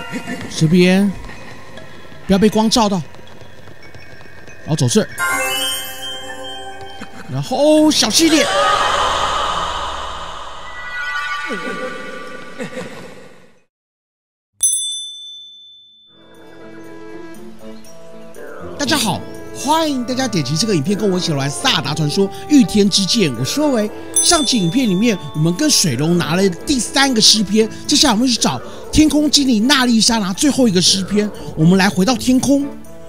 这边不要被光照到，然后走这儿，然后小心一点。大家好，欢迎大家点击这个影片，跟我一起玩《萨达传说：御天之剑》。我是维。上期影片里面，我们跟水龙拿了第3个诗篇，接下来我们去找天空精灵娜丽莎拿最后一个诗篇。我们来回到天空，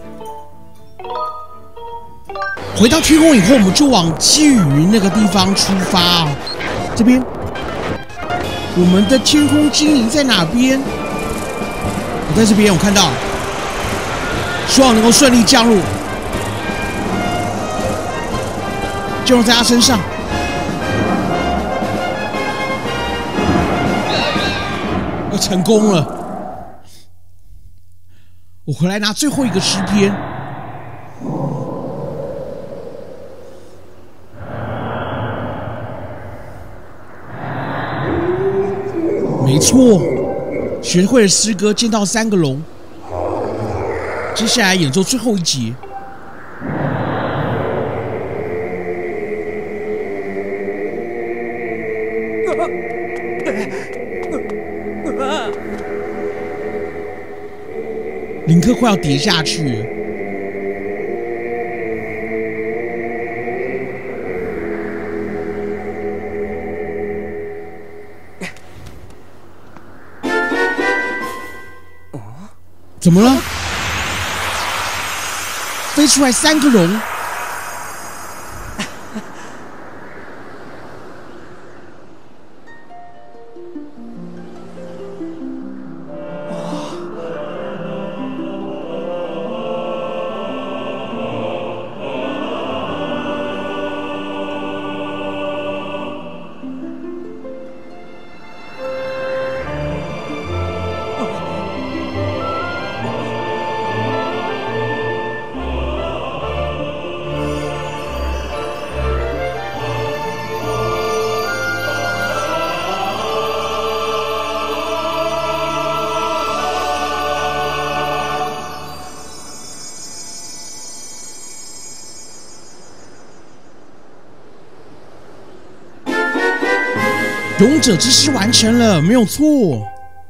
回到天空以后，我们就往积云那个地方出发啊。这边，我们的天空精灵在哪边？我在这边，我看到，希望能够顺利降落。降落在他身上，我成功了。我回来拿最后一个诗篇。没错，学会了诗歌，见到3个龙。接下来演奏最后一节。林克快要跌下去了。怎么了？飞出来3个龙。勇者之诗完成了，没有错。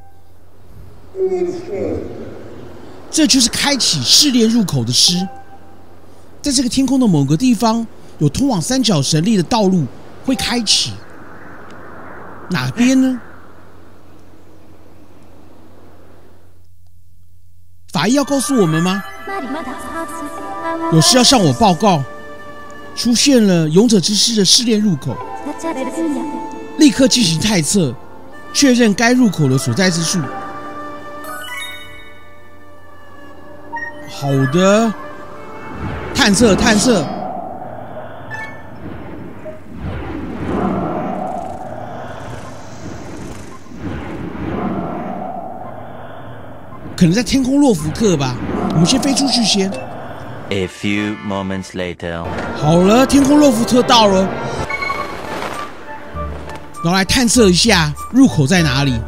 这就是开启试炼入口的诗。在这个天空的某个地方，有通往三角神力的道路会开启。哪边呢？法医要告诉我们吗？有事要向我报告。出现了勇者之诗的试炼入口。立刻进行探测，确认该入口的所在之处。好的，探测。可能在天空洛福特吧，我们先飞出去先。 A few moments later. 好了，天空洛福特到了。然后来探测一下入口在哪里。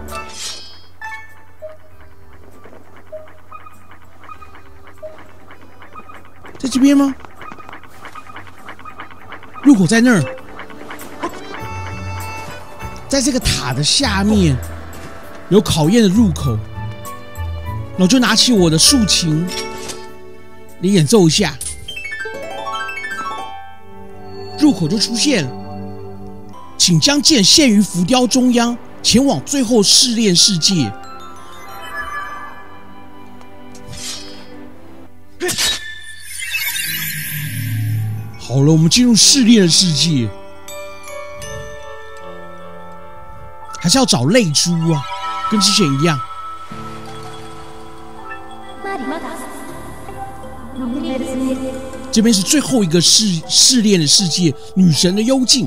在这边吗？入口在那儿，在这个塔的下面有考验的入口。然后就拿起我的竖琴，来演奏一下，入口就出现了。请将剑陷于浮雕中央，前往最后试炼世界。好了，我们进入试炼的世界，还是要找泪珠啊，跟之前一样。这边是最后一个试炼的世界，女神的幽静。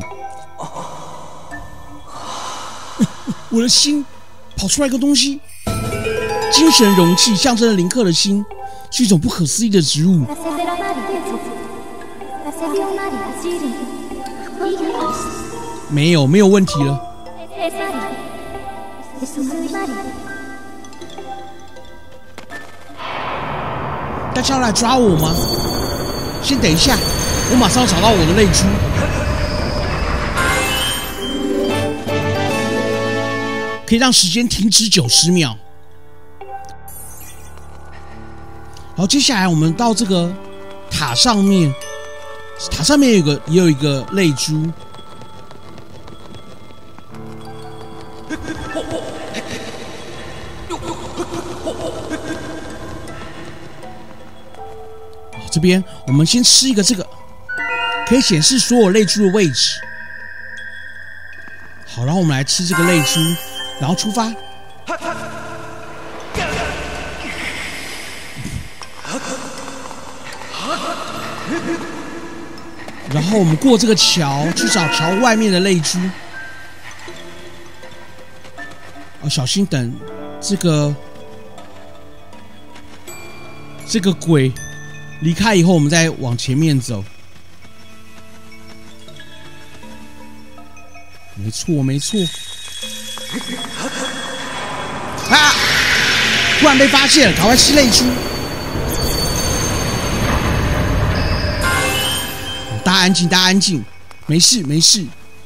我的心跑出来一个东西，精神容器象征了林克的心，是一种不可思议的植物。没有问题了。 大家要来抓我吗？先等一下，我马上找到我的泪珠。可以让时间停止90秒。好，接下来我们到这个塔上面，塔上面也有一个泪珠。这边我们先吃一个这个，可以显示所有泪珠的位置。好，然后我们来吃这个泪珠，然后出发。然后我们过这个桥，去找桥外面的泪珠。哦，小心等这个鬼离开以后，我们再往前面走。没错，没错。啊！突然被发现了，赶快吃泪珠。大家安静，大家安静，没事，没事。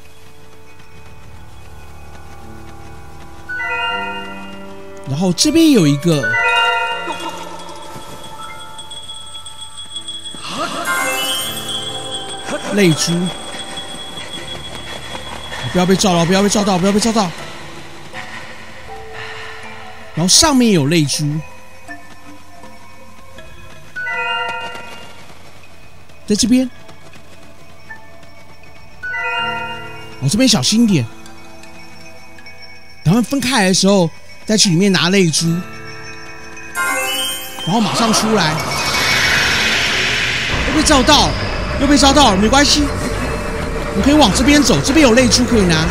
然后这边有一个。泪珠，不要被照到，不要被照到，不要被照到。然后上面有泪珠，在这边。我这边小心一点，等他们分开来的时候，再去里面拿泪珠，然后马上出来。又被照到了。又被烧到了，没关系，你可以往这边走，这边有泪珠可以拿。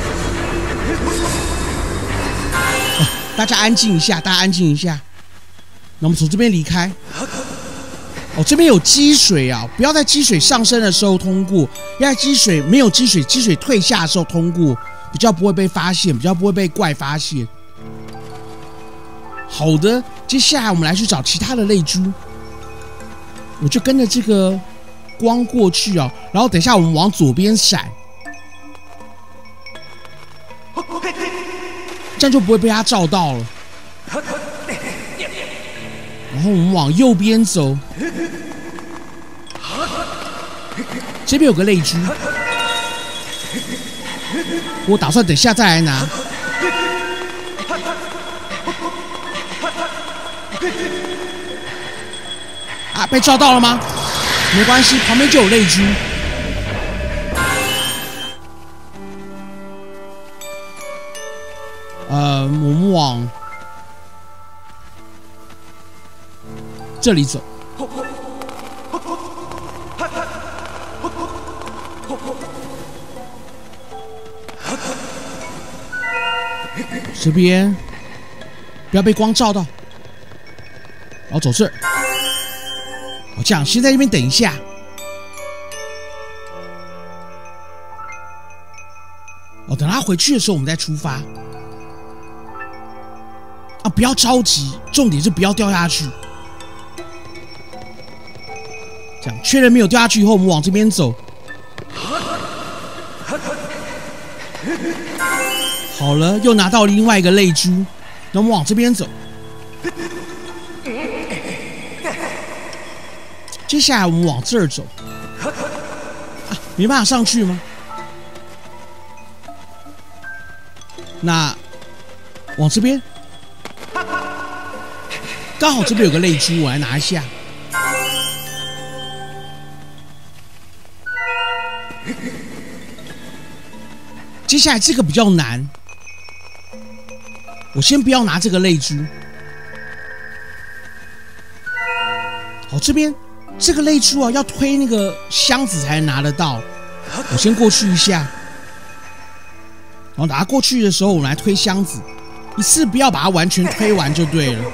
哦，大家安静一下，大家安静一下。那我们从这边离开。哦，这边有积水啊，不要在积水上升的时候通过，要在积水没有积水退下的时候通过，比较不会被发现，比较不会被怪发现。好的，接下来我们来去找其他的泪珠。我就跟着这个光过去哦，然后等一下我们往左边闪，这样就不会被他照到了。然后我们往右边走，这边有个泪珠，我打算等下再来拿。啊，被照到了吗？没关系，旁边就有泪珠。我们往这里走。这边不要被光照到，然后走这儿。好，这样先在这边等一下。哦，等他回去的时候，我们再出发。啊，不要着急，重点是不要掉下去。这样确认没有掉下去以后，我们往这边走。好了，又拿到另外一个泪珠，那我们往这边走。接下来我们往这儿走。啊，没办法上去吗？那往这边，刚好这边有个泪珠，我来拿一下。接下来这个比较难，我先不要拿这个泪珠。好，这边这个泪珠啊，要推那个箱子才能拿得到。我先过去一下，然后等它过去的时候，我们来推箱子，一次不要把它完全推完就对了。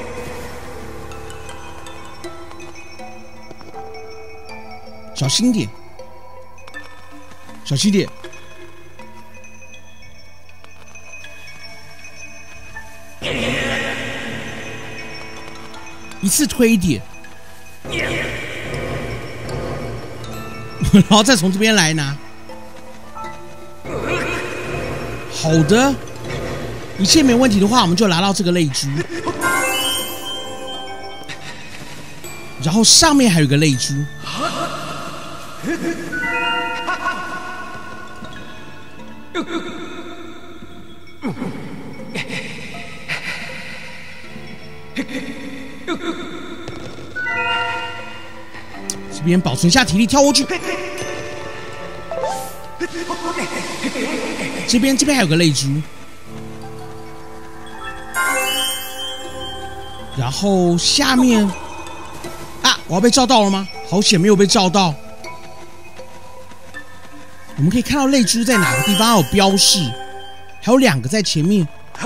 小心点，小心点。一次推一点， 然后再从这边来拿。好的，一切没问题的话，我们就拿到这个泪珠。然后上面还有一个泪珠。这边保存一下体力，跳过去。这边还有个泪珠。然后下面啊，我要被照到了吗？好险没有被照到。我们可以看到泪珠在哪个地方，还有标示，还有2个在前面。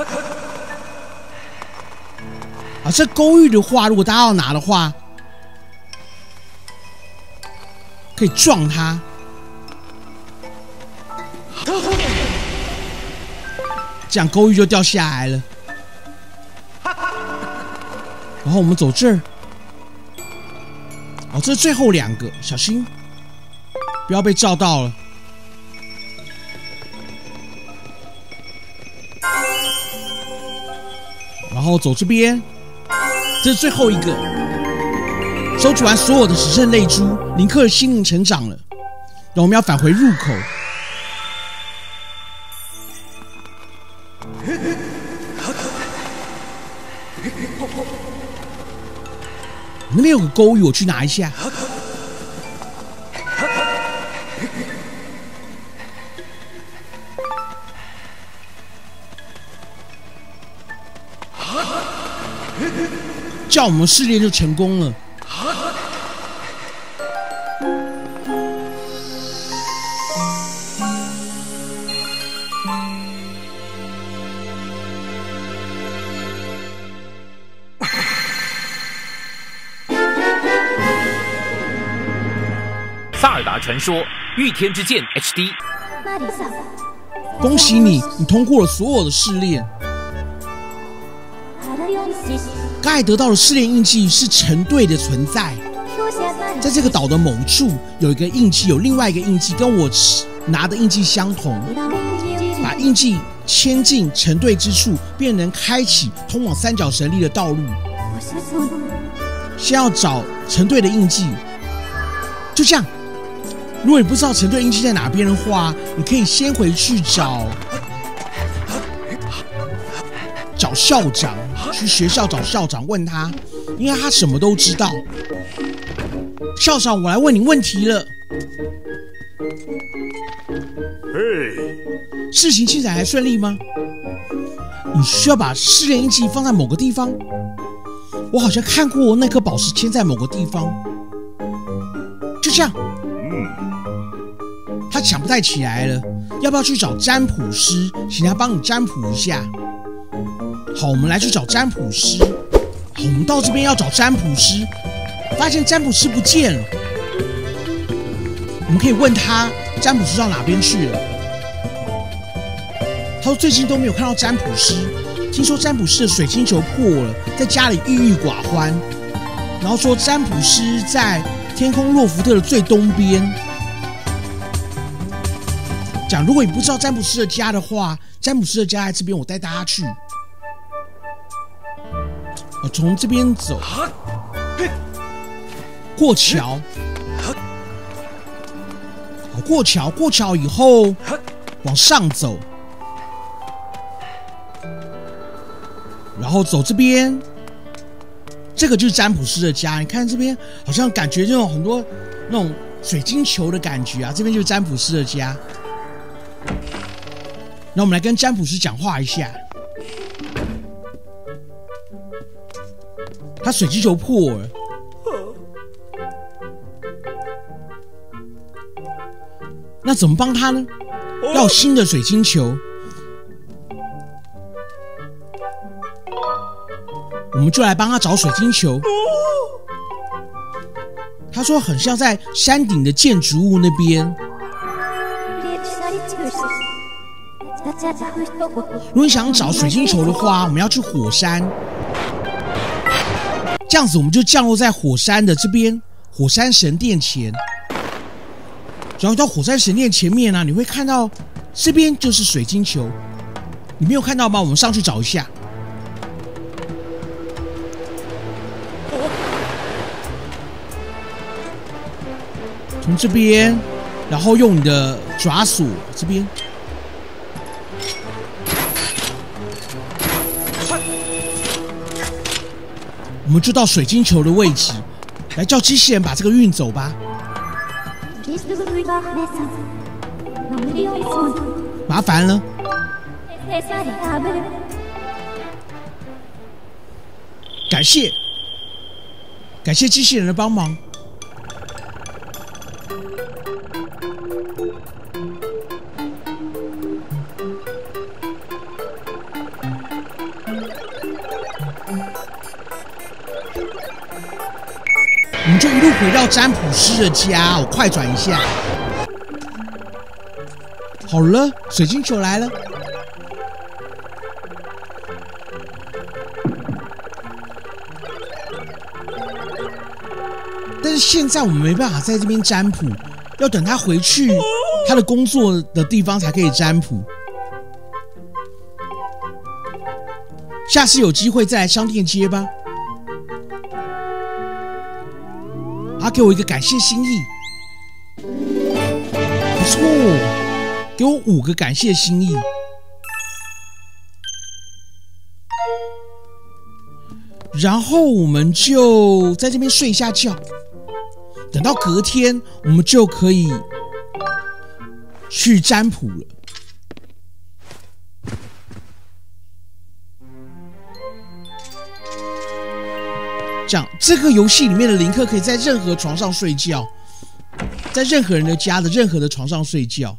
啊，这勾玉的话，如果大家要拿的话，可以撞它。这样勾玉就掉下来了。然后我们走这儿。哦，这是最后2个，小心，不要被照到了。然后走这边，这是最后一个。收集完所有的只剩泪珠，林克的心灵成长了。然后我们要返回入口。那边有个勾玉，我去拿一下。这样我们试炼就成功了。 萨尔达传说：御天之剑 HD。 恭喜你，你通过了所有的试炼。刚才得到的试炼印记是成对的存在，在这个岛的某处有一个印记，有另外一个印记跟我拿的印记相同，把印记牵进成对之处，便能开启通往三角神力的道路。先要找成对的印记，就这样。如果你不知道成对印记在哪边的话，你可以先回去找校长，去学校找校长问他，因为他什么都知道。校长，我来问你问题了。事情进展还顺利吗？你需要把试炼印记放在某个地方。我好像看过那颗宝石嵌在某个地方。就这样。他想不太起来了，要不要去找占卜师，请他帮你占卜一下？好，我们来去找占卜师。好，我们到这边要找占卜师，发现占卜师不见了。我们可以问他占卜师到哪边去了。他说最近都没有看到占卜师，听说占卜师的水晶球破了，在家里郁郁寡欢。然后说占卜师在天空洛福特的最东边。讲，如果你不知道占卜师的家的话，占卜师的家在这边，我带大家去。我从这边走，过桥，好，过桥以后往上走，然后走这边，这个就是占卜师的家。你看这边好像感觉这种很多那种水晶球的感觉啊，这边就是占卜师的家。那我们来跟占卜师讲话一下。他水晶球破了，那怎么帮他呢？要新的水晶球。我们就来帮他找水晶球。他说很像在山顶的建筑物那边。如果你想找水晶球的话，我们要去火山。 这样子我们就降落在火山的这边，火山神殿前。然后到火山神殿前面呢，你会看到这边就是水晶球，你没有看到吗？我们上去找一下。从这边，然后用你的爪锁这边，我们就到水晶球的位置，来叫机器人把这个运走吧。麻烦了，感谢机器人的帮忙。我们就一路回到占卜师的家，我快转一下。好了，水晶球来了。但是现在我们没办法在这边占卜，要等他回去他的工作的地方才可以占卜。下次有机会再来商店街吧。他给我一个感谢心意，不错，给我5个感谢心意。然后我们就在这边睡一下觉，等到隔天我们就可以去占卜了。这样，这个游戏里面的林克可以在任何床上睡觉，在任何人的家的任何的床上睡觉。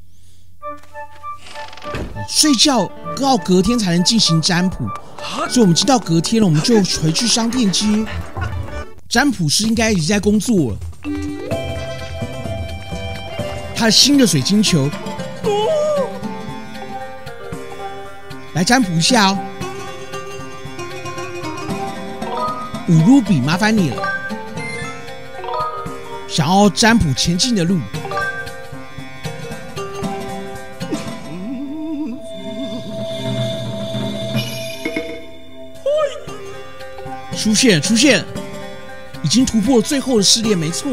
睡觉到隔天才能进行占卜，所以我们知道隔天了，我们就回去商店街。占卜师应该已经在工作了。他的新的水晶球，来占卜一下哦。5卢比，麻烦你了。想要占卜前进的路，出现，已经突破了最后的试炼，没错。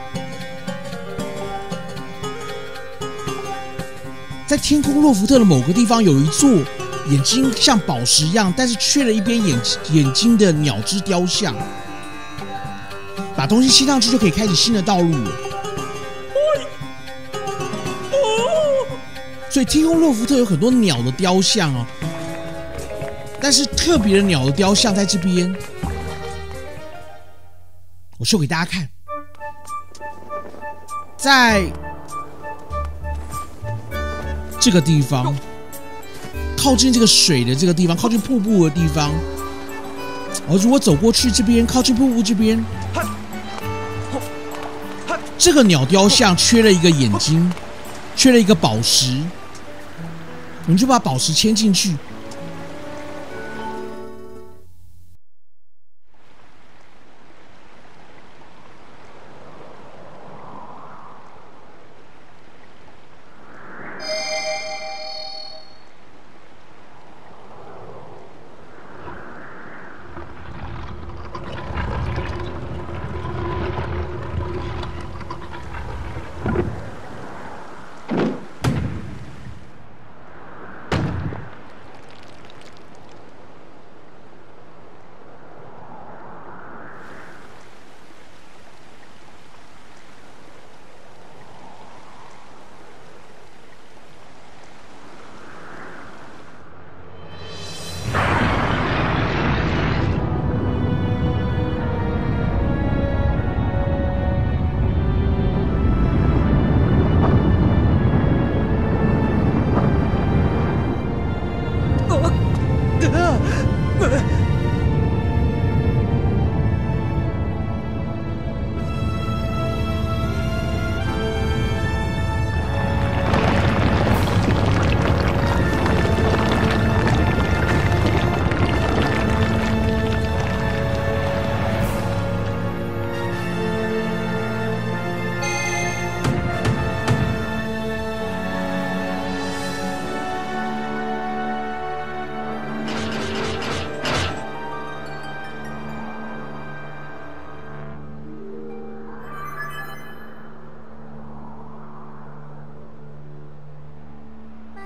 在天空洛福特的某个地方有一座眼睛像宝石一样，但是缺了一边眼睛的鸟只雕像。把东西吸上去就可以开始新的道路了。所以天空洛福特有很多鸟的雕像哦，但是特别的鸟的雕像在这边，我秀给大家看，在这个地方。靠近这个水的这个地方，靠近瀑布的地方，我如果走过去这边，靠近瀑布这边，这个鸟雕像缺了一个眼睛，缺了一个宝石，我们就把宝石牵进去。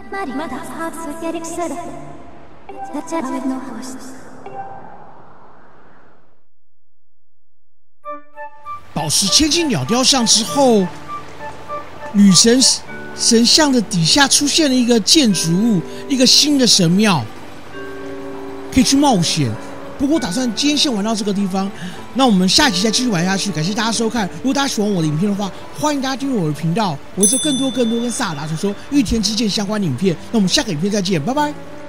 宝石嵌进鸟雕像之后，女神像的底下出现了一个建筑物，一个新的神庙，可以去冒险。不过我打算今天先玩到这个地方，那我们下集再继续玩下去。感谢大家收看，如果大家喜欢我的影片的话，欢迎大家订阅我的频道，我会做更多跟萨尔达传说、御天之剑相关的影片。那我们下个影片再见，拜拜。